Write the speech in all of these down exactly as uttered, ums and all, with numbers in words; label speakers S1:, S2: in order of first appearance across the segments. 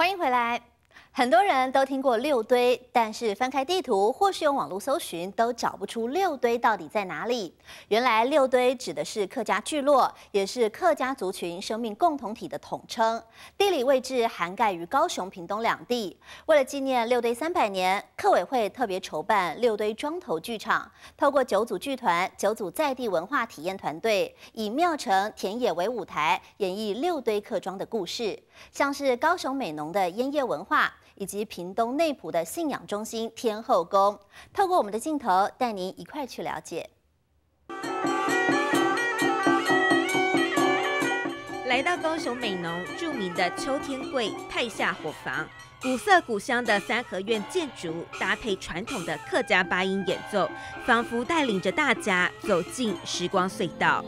S1: 欢迎回来。很多人都听过六堆，但是翻开地图或是用网络搜寻，都找不出六堆到底在哪里。原来六堆指的是客家聚落，也是客家族群生命共同体的统称。地理位置涵盖于高雄、屏东两地。为了纪念六堆三百年，客委会特别筹办六堆庄头剧场，透过九组剧团、九组在地文化体验团队，以庙城、田野为舞台，演绎六堆客庄的故事，像是高雄美浓的烟叶文化。 以及屏东内埔的信仰中心天后宫，透过我们的镜头带您一块去了解。
S2: 来到高雄美浓著名的秋天柜派下火房，古色古香的三合院建筑搭配传统的客家八音演奏，仿佛带领着大家走进时光隧道。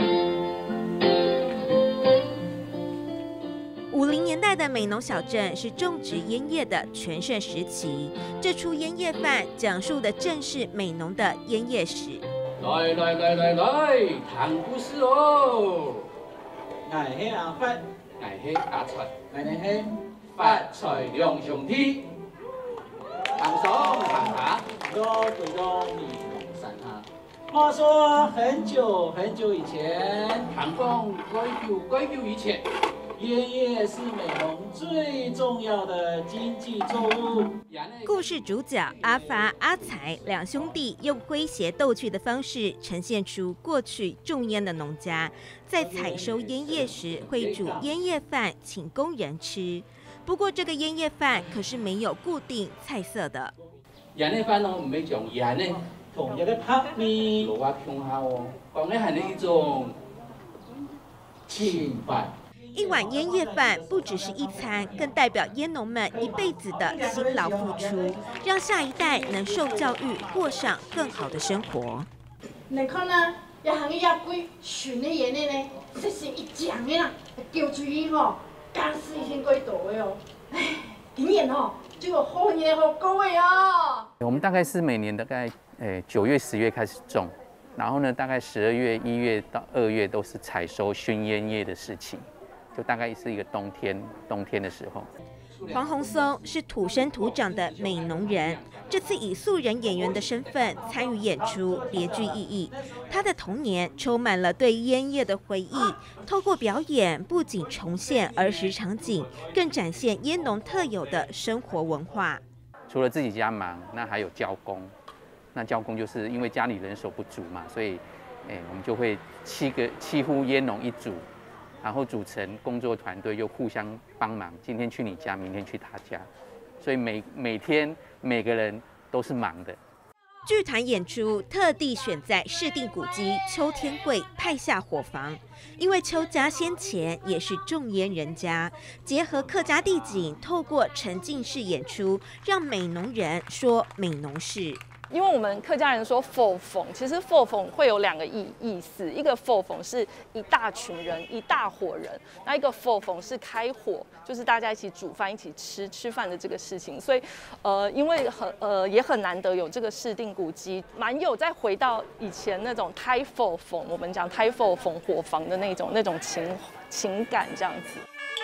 S2: 五零年代的美浓小镇是种植烟叶的全盛时期。这出烟叶饭讲述的正是美浓的烟叶史。
S3: 来来来来来，谈故事哦！
S4: 爱喜阿发，
S3: 爱喜阿财，
S4: 爱你喜
S3: 发财两兄弟，行上行下，
S4: 多对多美浓山下。话说很久很久以前，
S3: 谈讲该久该久以前。
S4: 烟叶是美浓最重要的经济作物。
S2: 故事主角阿发、阿财两兄弟用诙谐逗趣的方式，呈现出过去种烟的农家在采收烟叶时会煮烟叶饭请工人吃。不过这个烟叶饭可是没有固定菜色的。
S3: 烟叶饭哦，唔係用煙呢，
S4: 同一個拍面，
S3: 老話鄉下哦，講嘅係呢一種清飯。
S2: 一碗烟叶饭不只是一餐，更代表烟农们一辈子的辛劳付出，让下一代能受教育，过上更好的生活。
S5: 你看呢，一行一龟选的烟的呢，这是一讲的啦，叫出去吼，加四千几度的哦，哎，今年哦，这个后年好高的哦。
S6: 我们大概是每年大概诶九月、十月开始种，然后呢，大概十二月、一月到二月都是采收熏烟叶的时期。 就大概是一个冬天，冬天的时候。
S2: 黄宏松是土生土长的美浓人，这次以素人演员的身份参与演出，别具意义。他的童年充满了对烟叶的回忆，透过表演不仅重现儿时场景，更展现烟农特有的生活文化。
S6: 除了自己家忙，那还有交工。那交工就是因为家里人手不足嘛，所以，哎，我们就会七个七户烟农一组。 然后组成工作团队，又互相帮忙。今天去你家，明天去他家，所以每每天每个人都是忙的。
S2: 剧团演出特地选在市定古迹秋天柜派下火房，因为邱家先前也是种烟人家，结合客家地景，透过沉浸式演出，让美浓人说美浓事。
S7: 因为我们客家人说佛逢，其实佛逢会有两个意意思，一个佛逢是一大群人、一大伙人，那一个佛逢是开火，就是大家一起煮饭、一起吃吃饭的这个事情。所以，呃，因为很呃也很难得有这个市定古迹，蛮有再回到以前那种胎佛逢，我们讲胎佛逢火房的那种那种情情感这样子。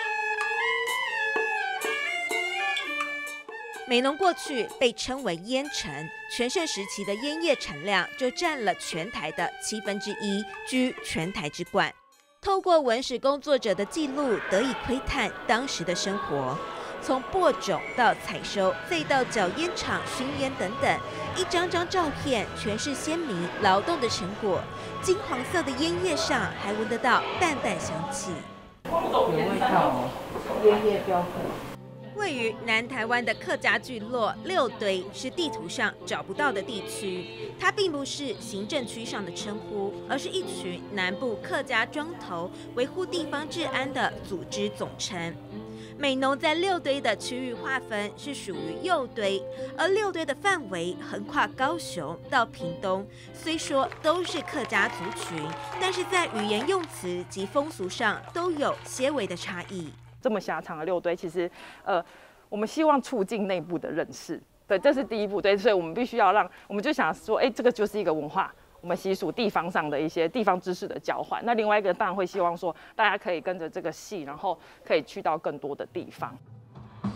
S2: 美浓过去被称为烟城，全盛时期的烟叶产量就占了全台的七分之一，居全台之冠。透过文史工作者的记录，得以窥探当时的生活，从播种到采收，再到缴烟厂熏烟等等，一张张照片全是鲜民劳动的成果。金黄色的烟叶上还闻得到淡淡香气，
S4: 有味道哦，烟叶标本。
S2: 位于南台湾的客家聚落六堆是地图上找不到的地区，它并不是行政区上的称呼，而是一群南部客家庄头维护地方治安的组织总称。美浓在六堆的区域划分是属于右堆，而六堆的范围横跨高雄到屏东，虽说都是客家族群，但是在语言用词及风俗上都有些微的差异。
S7: 这么狭长的六堆，其实，呃，我们希望促进内部的认识，对，这是第一步，对，所以我们必须要让，我们就想说，哎，这个就是一个文化，我们习俗地方上的一些地方知识的交换。那另外一个当然会希望说，大家可以跟着这个戏，然后可以去到更多的地方。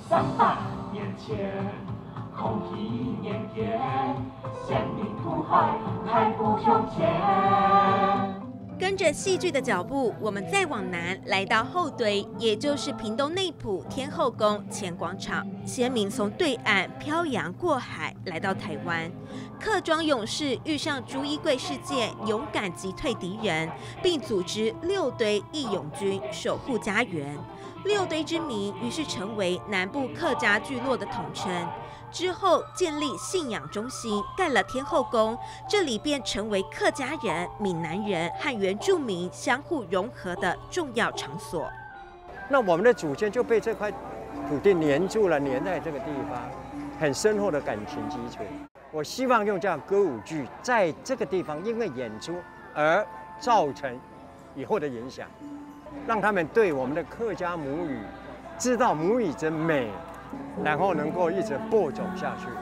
S8: 散在眼前，空气绵延，鲜明图海，太不胸前。
S2: 跟着戏剧的脚步，我们再往南，来到后堆，也就是屏东内埔天后宫前广场。先民从对岸漂洋过海来到台湾，客庄勇士遇上朱一贵事件，勇敢击退敌人，并组织六堆义勇军守护家园。六堆之名于是成为南部客家聚落的统称。之后建立信仰中心，盖了天后宫，这里便成为客家人、闽南人和原住民相互融合的重要场所。
S9: 那我们的祖先就被这块土地黏住了，黏在这个地方，很深厚的感情基础。我希望用这样歌舞剧在这个地方因为演出而造成以后的影响，让他们对我们的客家母语知道母语真美，然后能够一直播种下去。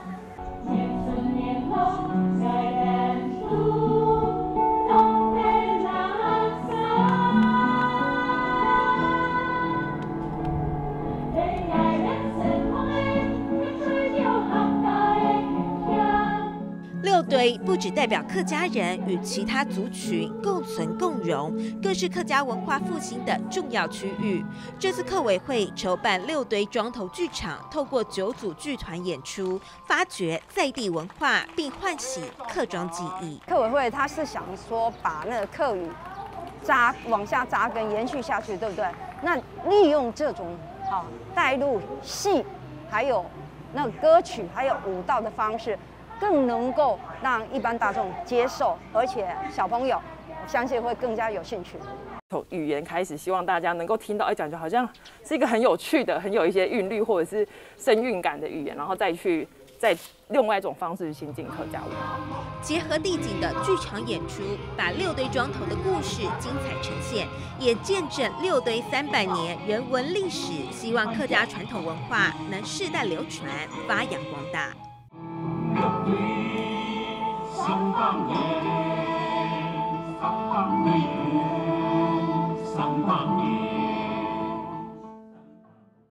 S2: 六堆不只代表客家人与其他族群共存共荣，更是客家文化复兴的重要区域。这次客委会筹办六堆庄头剧场，透过九组剧团演出，发掘在地文化，并唤醒客庄记忆。
S10: 客委会他是想说把那个客语扎往下扎根延续下去，对不对？那利用这种好带入戏，还有那个歌曲，还有舞蹈的方式，更能够让一般大众接受，而且小朋友我相信会更加有兴趣。
S7: 从语言开始，希望大家能够听到，哎，感觉好像是一个很有趣的、很有一些韵律或者是声韵感的语言，然后再去再另外一种方式去亲近客家文化。
S2: 结合地景的剧场演出，把六堆庄头的故事精彩呈现，也见证六堆三百年人文历史。希望客家传统文化能世代流传，发扬光大。
S8: 相当年。